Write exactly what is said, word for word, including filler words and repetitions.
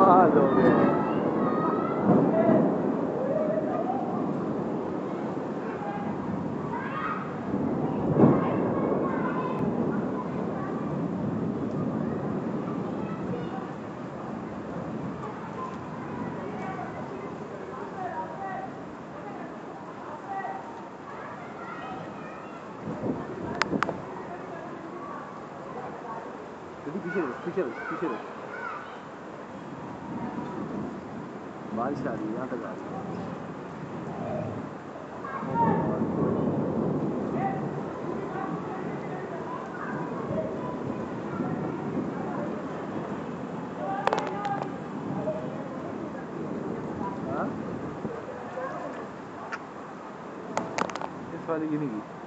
हाल हो गया। पीछे पीछे पीछे बारिश आ रही है, यहाँ तक आ रही है। हाँ? इस वाली की नहीं की।